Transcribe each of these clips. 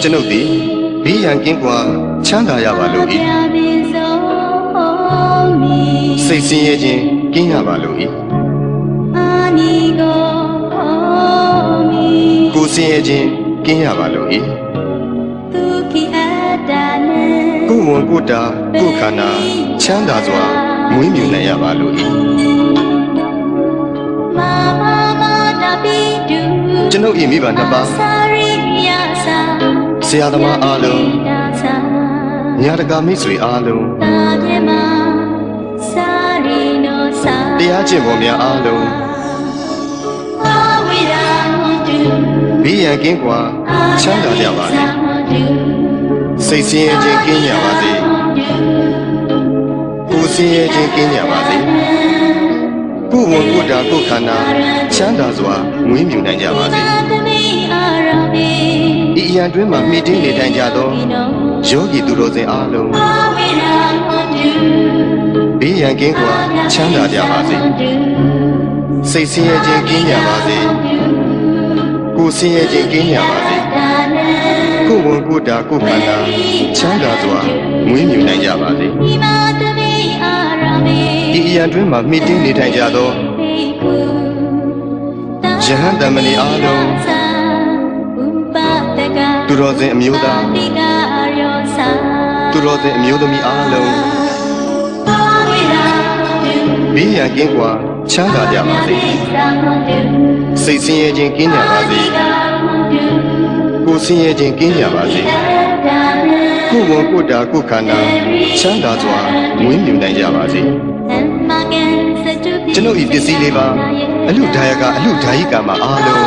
ကျွန်ုပ်သည်ဘေးရန်ကင်းကွာချမ်းသာရပါလို့၏စိတ်ဆင်းရဲခြင်းကင်းရပါလို့၏ကိုယ်ဆင်းရဲခြင်းကင်းရပါလို့၏ကိုယ်ဝန်ကိုယ်တာကိုယ်ခန္ဓာချမ်းသာစွာမွေးမြူနိုင်ရပါလို့၏ကျွန်ုပ်၏မိဘနှစ်ပါးဆရာသမားအားလုံးညာတကာမိတ်ဆွေအားလုံးတရားကျင့်ပေါ်များအားလုံးဘေးရန်ကင်းကွာချမ်းသာကြပါစေစိတ်ဆင်းရဲခြင်းကင်းကြပါစေကိုယ်ဆင်းရဲခြင်းကင်းကြပါစေကိုယ်ဝန်ကိုယ်တာကိုယ်ခန္ဓာချမ်းသာစွာမွေးမြူနိုင်ကြပါစေဤအရန်တွင်မှမိတင်းနေထိုင်ကြသောယောဂီသူတော်စင်အားလုံးဘေးရန်ကင်းကွာချမ်းသာကြပါစေစိတ်ဆင်းရဲခြင်းကင်းကြပါစေကိုယ်ဆင်းရဲခြင်းကင်းကြပါစေကိုယ်ဝန်ကိုယ်တာကိုယ်ခန္ဓာချမ်းသာစွာမွေးမြူနိုင်ကြပါစေဤအရန်တွင်မှမိတင်းနေထိုင်ကြသောယဟန်တမဏီအားလုံးသူတော်စင်အမျိုးသားသူတော်စင်အမျိုးသမီးအားလုံးဘေးရန်ကင်းကွာချမ်းသာကြပါစေစိတ်ဆင်းရဲခြင်းကင်းကြပါစေကိုယ်ဆင်းရဲခြင်းကင်းကြပါစေကိုယ်ဝန်ကိုယ်တာကိုယ်ခန္ဓာချမ်းသာစွာမွေးမြူနိုင်ကြပါစေကျွန်ုပ်ဤပစ္စည်းလေးပါအလူဒါယကအလူဒါယိကမှာအားလုံး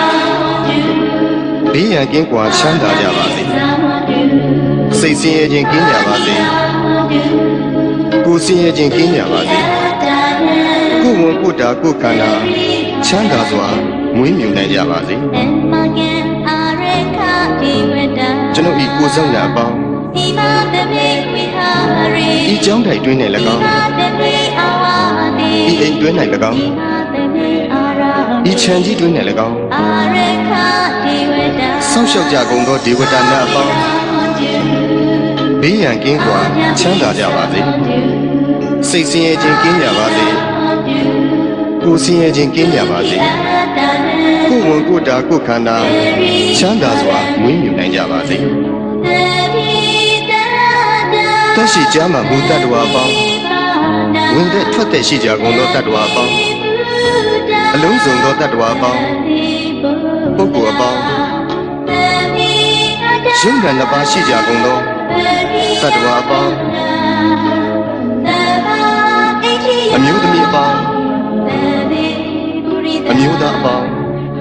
ဘေးရန်ကင်းကွာချမ်းသာကြပါစေစိတ်ဆင်းရဲခြင်းကင်းကြပါစေကိုယ်ဆင်းရဲခြင်းကင်းကြပါစေကိုယ်ဝန်ကိုယ်တာကိုယ်ခန္ဓာချမ်းသာစွာမွေးမြူနိုင်ကြပါစေကျွန်ုပ်ဤကိုယ်ဆောင်ရာအပေါင်းဤကြောင်းတိုင်တွင်း၌၎င်းဤအိမ်တွင်း၌၎င်းဤခြံကြီးတွင်း၌၎င်းဆောက်ရှောက်ကြကုန်သောဒေဝတာများအပေါင်းဘေးရန်ကင်းကွာချမ်းသာကြပါစေစိတ်ဆင်းရဲခြင်းကင်းကြပါစေကိုယ်ဆင်းရဲခြင်းကင်းကြပါစေကိုယ်ဝန်ကိုယ်တာကိုယ်ခန္ဓာချမ်းသာစွာမွေးမြူနိုင်ကြပါစေတက်ရှိကြမှာဘုတ္တတဝါပေါင်းဝင်တဲ့ထွက်တဲ့ရှိကြကုန်သောတတ္တဝါပေါင်းအလုံးစုံသောတတ္တဝါပေါင်းပုဂ္ဂိုလ်အပေါင်းရုံးကန်နှစ်ပါးရှိကြကုန်သောတတ္တဝါအပေါင်းအမျိုးသမီးအပေါင်းအမျိုးသားအပေါင်း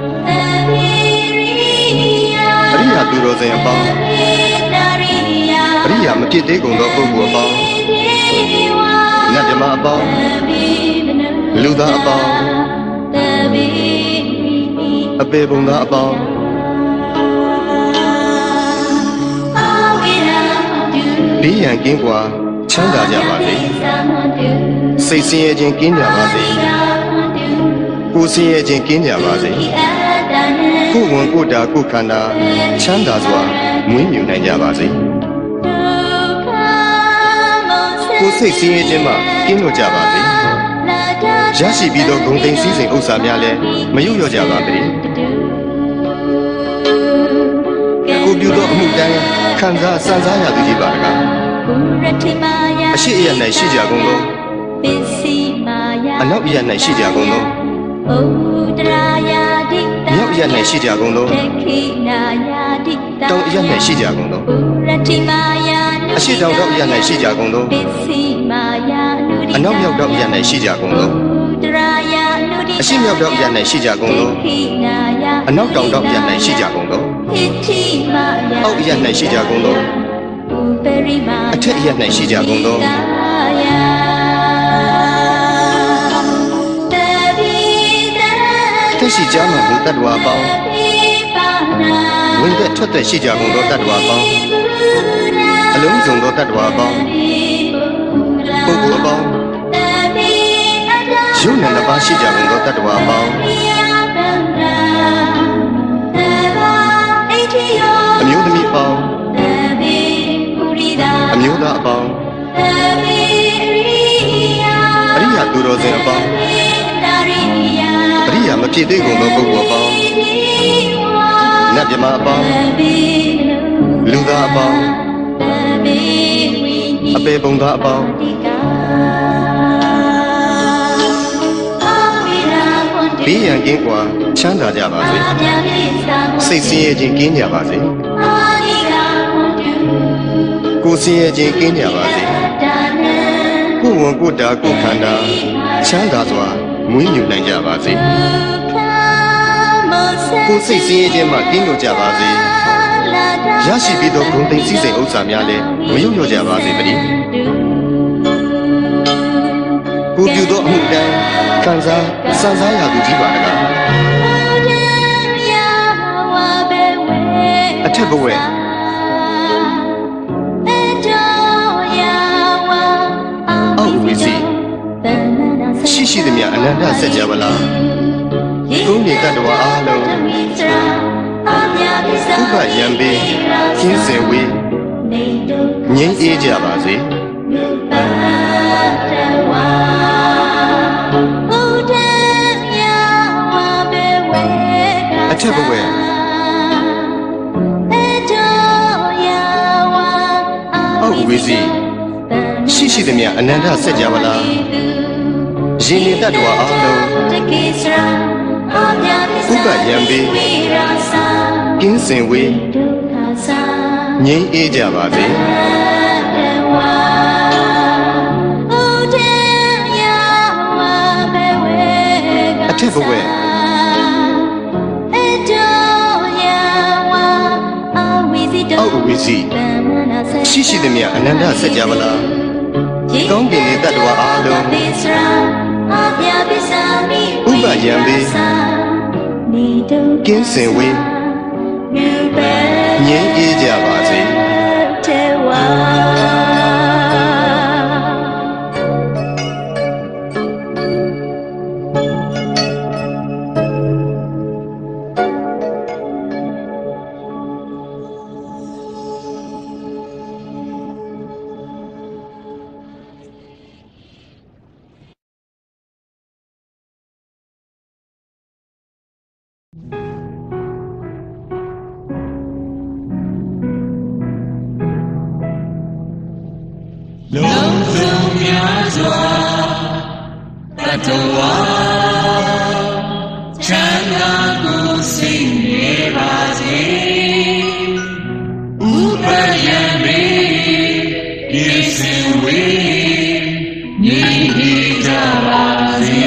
အရိယာသူတော်စင်အပေါင်းအရိယာမဖြစ်သေးကုန်သောပုဂ္ဂိုလ်အပေါင်းနတ်ဓမ္မအပေါင်းလူသားအပေါင်းအပေပုံသားအပေါင်းဘေးရန်ကင်းကွာချမ်းသာကြပါစေစိတ်ဆင်းရဲခြင်းကင်းကြပါစေကိုယ်ဆင်းရဲခြင်းကင်းကြပါစေကိုယ်ဝန်ကိုယ်တာကိုယ်ခန္ဓာချမ်းသာစွာမွေးမြူနိုင်ကြပါစေကိုယ်စိတ်ဆင်းရဲခြင်းမှကင်းလွတ်ကြပါစေရရှိပြီးသောဂုဏ်သိမ်းစည်းစိမ်ဥစ္စာများလည်းမယုတ်လျော့ကြပါစေကိုပြုသောအမှုတိုင်းခံစားစံစားရသူကြီးပါတကားအရှိအယ၌ရှိကြကုန်သောအနောက်အယ၌ရှိကြကုန်သောမြောက်အယ၌ရှိကြကုန်သောတောင်အယ၌ရှိကြကုန်သောအရှိတောင်တောင်အယ၌ရှိကြကုန်သောအနောက်မြောက်တောင်အယ၌ရှိကြကုန်သောအရှိမြောက်တောင်အယ၌ရှိကြကုန်သောအနောက်တောင်တောင်အယ၌ရှိကြကုန်သောအောက်အယ၌ရှိကြကုန်သောအထက်အယ၌ရှိကြကုန်သောတက်ရှိကြမှာဘုတ္တဝါပေါင်းဝင်သက်ထွက်သက်ရှိကြကုန်သောတတ္တဝါပေါင်းအလုံးစုံသောတတ္တဝါပေါင်းပုဂ္ဂိုလ်အပေါင်းယုံနဲ့နှစ်ပါးရှိကြကုန်သောတတ္တဝါပေါင်းအမျိုးသမီးပေါင်းသားအပေါင်းအရိယာသူတော်စင်အပေါင်းအရိယာမဖြစ်သေးကုန်သောပုဂ္ဂိုလ်အပေါင်းနတ်မြမအပေါင်းလူသားအပေါင်းအပေပုံသားအပေါင်းဘေးရန်ကင်းကွာချမ်းသာကြပါစေစိတ်ဆင်းရဲခြင်းကင်းကြပါစေကိုယ်ဆင်းရဲခြင်းကင်းကြပါစေကိုယ်ဝန်ကိုယ်တာကိုယ်ခန္ဓာချမ်းသာစွာမွေးမြူနိုင်ကြပါစေကိုယ်စိတ်ဆင်းရဲခြင်းမှကင်းလို့ကြပါစေရရှိပြီးသောဂုဏ်သိက္ခာစည်းစိမ်ဥစ္စာများလည်းမယုတ်လျော့ကြပါစေတည်းကိုပြုသောအမှုတန်းခံစားစံစားရသူကြီးပါလားအထက်ဘဝအောက်ဝိစီရှိရှိသမျှအနန္တစัจ java လားကုန်းနေတ္တဝါအားလုံးဥပယံပေကျင်းစင်ဝေးငြိမ်းအေးကြပါစေအထက်ဘဝအောက်ဝိစီရှိရှိသမျှအနန္တစัจ java လားရှင်နေတ္တဝါအားလုံးဥပယံပေကင်းစင်ဝေးငြိမ်းအေးကြပါစေအထက်ဘဝအောက်ဝိစီရှိရှိသမျှအနန္တစัจ java လားကောင်းကင်နေတ္တဝါအားလုံးဥပယံပေကင်းစင်ဝေးငြိမ်းအေးကြပါစေလုံးစုံများစွာတတဝါချမ်းသာကိုစိတ်နေပါစေဥပယံပေဒီစင်ဝေးငြိမ်းအေးကြပါစေ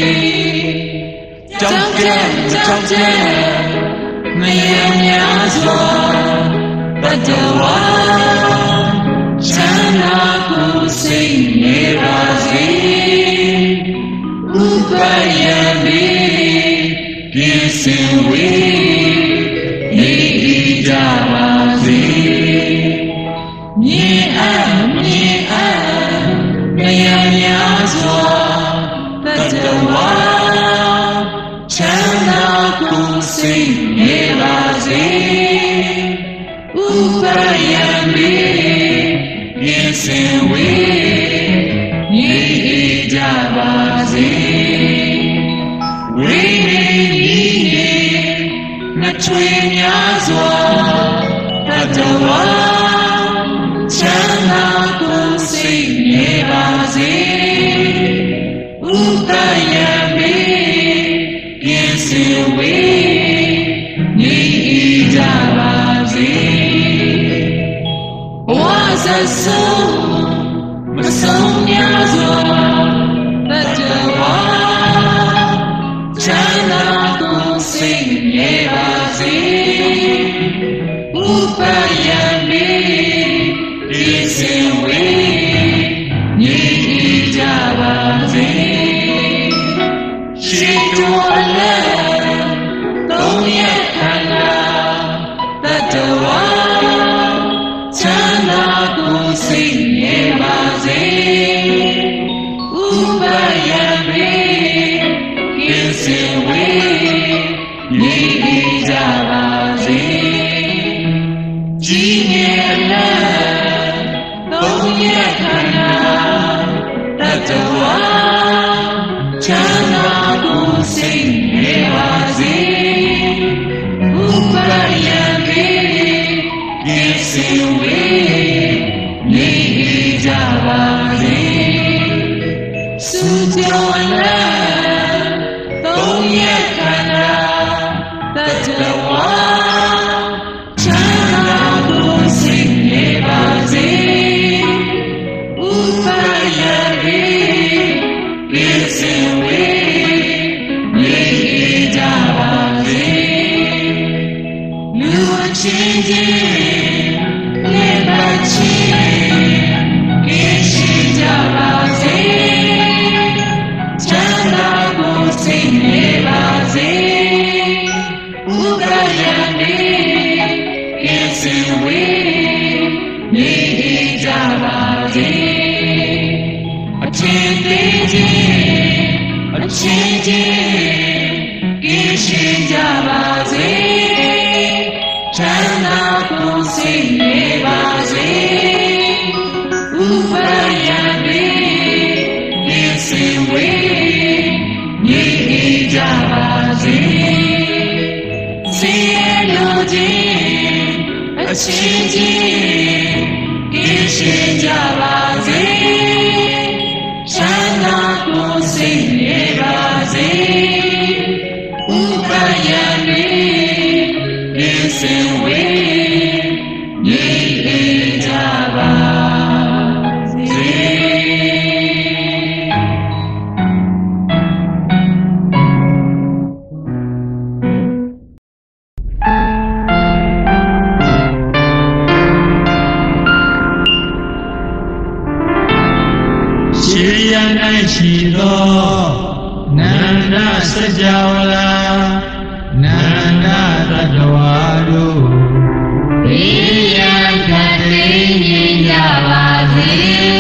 တောင်းကြတောင်းကြမယံများစွာတတဝါချမ်းသာကိုစိတ်နေပါစေဥပယံပေပြင်စင်ဝေးနေကြပါစေမြင်အပ်မယံများစွာတတဝါချမ်းသာကိုစိတ်နေပါစေဥပယံပေပြင်စင်ဝေးငြိမ်းအေးကြပါစေဝိနေညီနေနှစ်ချွေများစွာတတဝါချမ်းသာကိုစိတ်နေပါစေဥပယံပေပြင်စင်ဝေးငြိမ်းအေးကြပါစေဝါမဆုံးများစွာတတဝါချမ်းသာကိုစိတ်နေပါစေဥပယံပေဒီစင်ဝေးငြိမ်းအေးကြပါစေရှိတော်အလယ်သုံးရခန္ဓာတတဝါချမ်းသာကိုစိတ်နေပါစေဥပယံပေကင်းစင်ဝေးငြိမ်းအေးကြပါစေကြီးငယ်အလံသုံး yakana tatawa chana kusine wazi upayambi yesiwe nihijawazi sujawala yakana tatawa chana kusine wazi upayambi yesiwe nihijawazi changing, never change. Ishijawazi, chanda kusinewazi, ubayani, isiwe, nihijawazi. A changing, ishijawazi. Chana kusinewazi, upayambi, isiwe, nihijawazi. Sienoji, achinji, ishijawazi. Chana kusinewazi, upayambi. Isiwe nihijawazi. Shiriyana Shilo Nanda Sajawala Nanda Tadwadu Iyakati Ninjavazi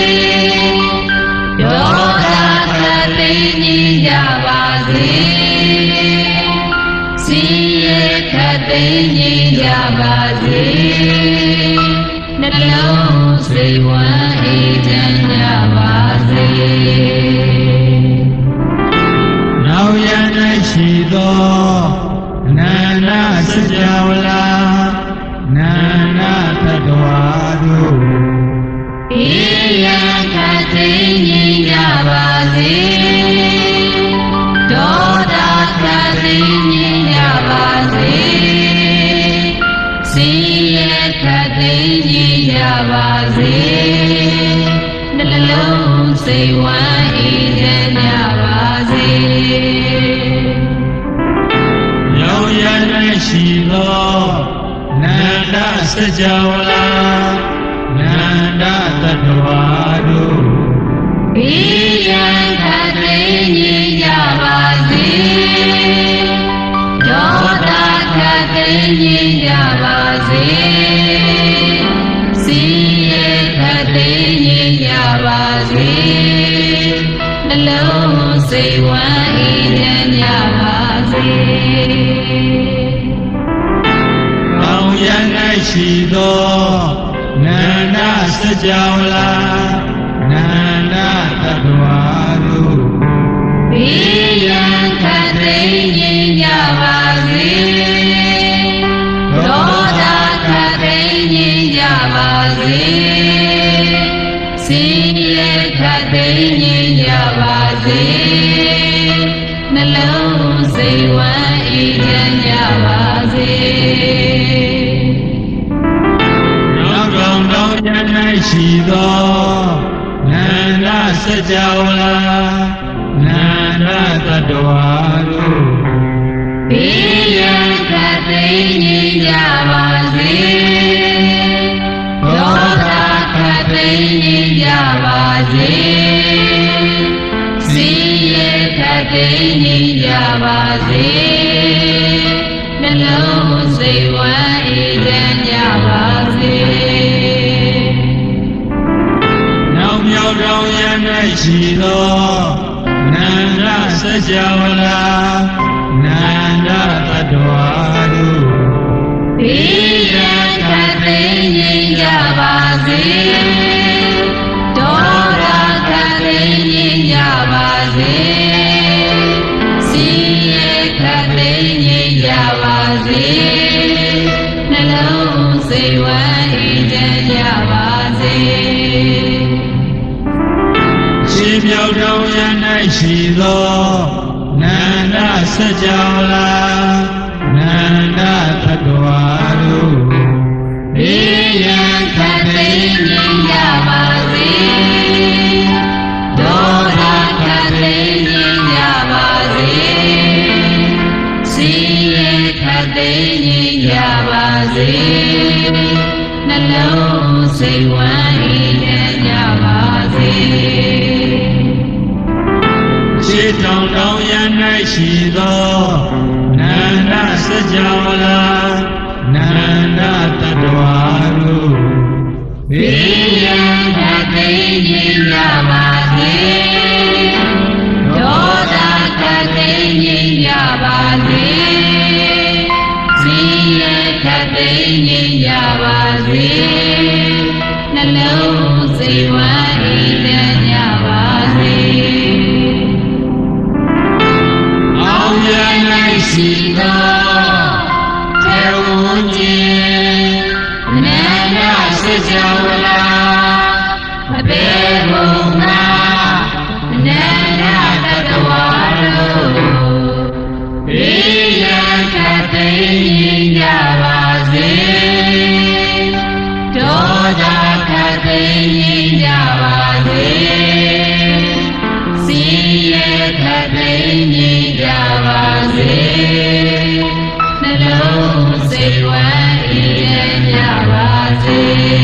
Yodakati Ninjavazi Siyakati Ninjavazi Nalo Sriwa Ijanjavazi Nauyana Shilo Nana Sajawala Nana Tadwadu Iyakati Ninjavazi Dodakati Ninjavazi Siyakati Ninjavazi Nalo Sewa Ijanjavazi Shilo Nanda Sajawala Nanda Tadwadu Iyakati Ninjavazi Dodakati Ninjavazi Siyakati Ninjavazi Nalo Sewa Ijanjavazi Yana Shilo Nanda Sajawala Nanda Tadwadu Iyakati Ninjavazi Dodakati Ninjavazi Siyakati Ninjavazi Nalo Sewa Ijanjavazi Shilo Nanda Sajawala Nanda Tadwadu Iyakati Ninjavazi Dodakati Ninjavazi Siyakati Ninjavazi Nalo Sewa Ijanjavazi Shilo Nanda Sajawala Nanda Tadwadu Iyakati Ninjavazi ရှိသောနန္ဒစကြာလာနန္ဒသတ္တဝါတို့ဘေးရန်ခတ်သိမ်းငြိမ်းကြပါစေဒေါသခတ်သိမ်းငြိမ်းကြပါစေဆင်းရဲခတ်သိမ်းငြိမ်းကြပါစေနှလုံးစိတ်ဝမ်းအေးချမ်းကြပါစေရှေးတောင်တောင်ရန်၌ရှိသောနန္ဒစကြာလာနန္ဒတတ္တဝါတို့ဘေးရန်ခတ်သိမ်းငြိမ်းကြပါစေဒေါသခတ်သိမ်းငြိမ်းကြပါစေဆင်းရဲခတ်သိမ်းငြိမ်းကြပါစေနှလုံးစိတ်ဝမ်းအေးချမ်းကြပါစေအောင်ရ၌ရှိသောသေဝံခြင်းနန္ဒစကြာဝလာအဘေဘုံနာနန္ဒတတ္တဝါတို့ဘေးရန်ခတ်သိမ်းငြိမ်းကြပါစေဒေါသခတ်သိမ်းငြိမ်းကြပါစေဆင်းရဲခတ်သိမ်းငြိမ်းကြပါစေနှလုံးစိတ်ဝမ်းအေးချမ်းကြပါစေ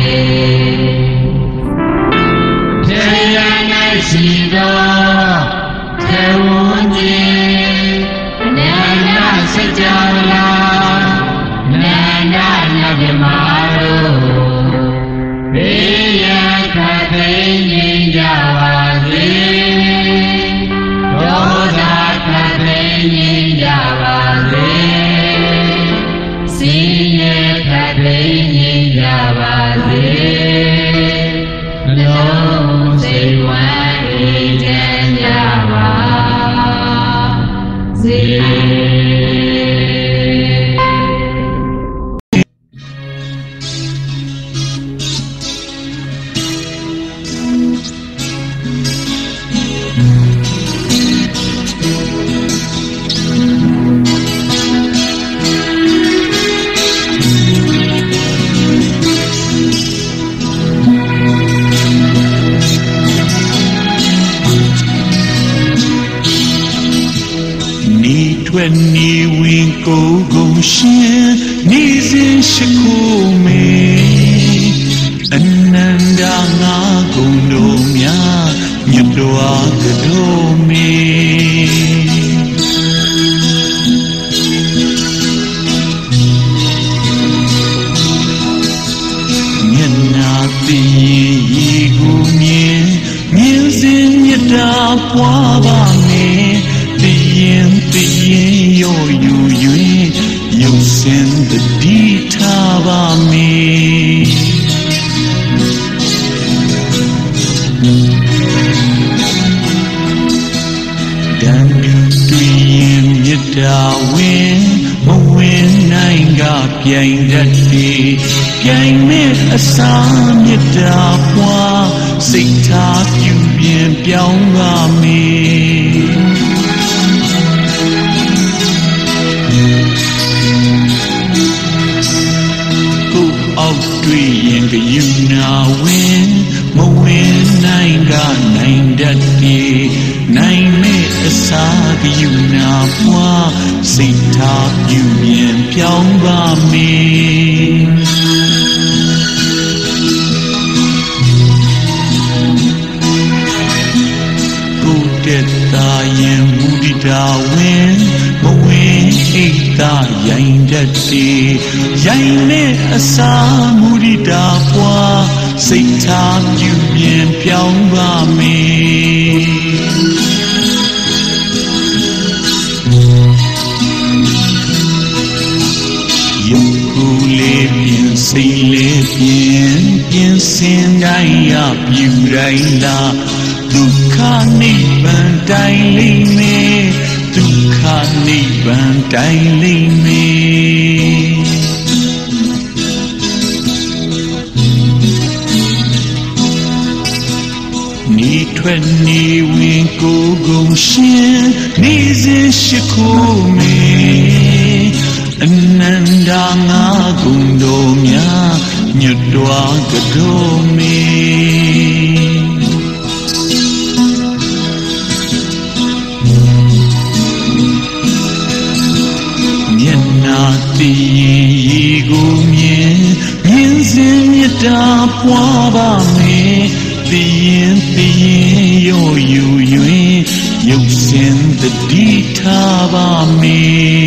ထေရ၌ရှိသောသေဝံခြင်းနန္ဒစကြာလာနန္ဒနဗ္ဗမတို့ဘေးရန်ခတ်သိမ်းငြိမ်းကြပါစေဒေါသခတ်သိမ်းငြိမ်းကြပါစေဆင်းရဲခတ်သိမ်းငြိမ်းကြပါစေနှလုံးစိတ်ဝမ်းအေးချမ်းကြပါစေထွက်နေဝင်ကိုယ်ကုန်ရှင်နေစဉ်ရှိခိုးမေအနန္တငါကုန်တို့များမြတ်တော်ကတော်မေမျက်နာသိရင်ရေကိုမြင်စဉ်မြတ်တာပွားပါမယ်သိရင်ရောယူ၍ရုပ်စင်တတိထားပါမေတန်တွေ့ရင်မြတ်တာဝင်မဝင်နိုင်ကပြိုင်တတ်သည်ပြိုင်မဲ့အစာမြတ်တာပွားစိတ်ထားပြုပြင်ပြောင်းပါမေအောက်တွေ့ရင်ကယူနာဝင်မဝင်နိုင်ကနိုင်တတ်သည်နိုင်မဲ့အစာကယူနာပွားစိတ်ထားပြုပြင်ပြောင်းပါမေကိုတက်တာရင်မူဒီတာဝင်မဝင်အိတ်သာရိုင်တတ်သည်ရိုင်နဲ့အစာမူဒီတာပွားစိတ်ထားပြုပြင်ပြောင်းပါမေရုပ်ကိုယ်လေးပြင်စိတ်လေးပြင်စင်တိုင်းရပြုတိုင်းလာဒုက္ခနိဗ္ဗာန်တိုင်းလိမ့်မယ်ဒုက္ခနိဗ္ဗာန်တိုင်းလိမ့်မယ်နထွက်နေဝင်ကိုယ်ကုန်ရှင်နေစဉ်ရှိခိုးမေအနန္တငါကုံတော်များညွတ်တော်ကတော်မေမျက်နာတည်ရင်ရေကိုမြင်စဉ်မြတ်တာပွားပါမေတည်ရင်ရောယူ၍ရုပ်စင်တတိထားပါမေ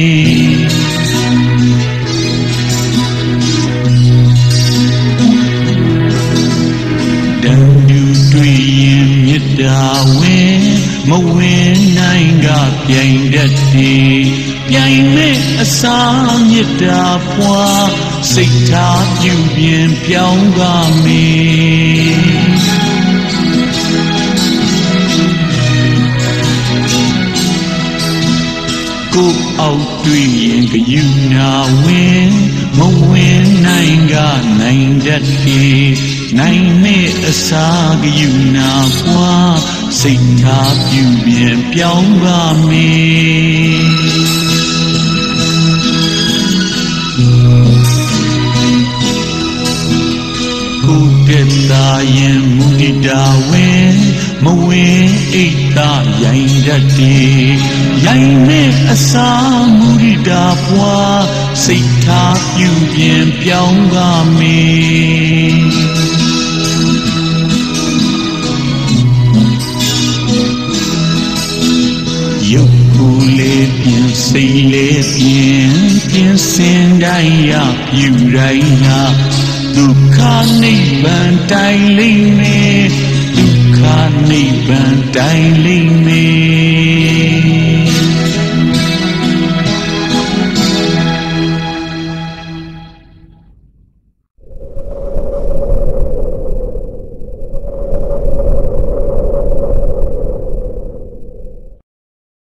တန်တူတွေ့ရင်မြတ်တာဝင်မဝင်နိုင်ကပြိုင်တတ်သည်ပြိုင်မဲ့အစာမြတ်တာပွားစိတ်ထားပြုပြင်ပြောင်းပါမေကိုယ်အောက်တွေ့ရင်ကယူနာဝင်မဝင်နိုင်ကနိုင်တတ်သည်နိုင်မဲ့အစာကယူနာပွားစိတ်ထားပြုပြင်ပြောင်းပါမေကိုယ်တသာရင်မူနိတာဝင်မဝင်အိတ်သာရိုင်တတ်တယ်ရိုင်မဲ့အစာမူနိတာပွားစိတ်ထားပြုပြင်ပြောင်းပါမေရုပ်ကိုယ်လေးပြင်စိတ်လေးပြင်စင်တိုင်းရပြုတိုင်းနာဒုက္ခနိဗ္ဗာန်တိုင်လိမ့်မယ်ဒုက္ခနိဗ္ဗာန်တိုင်လိမ့်မယ်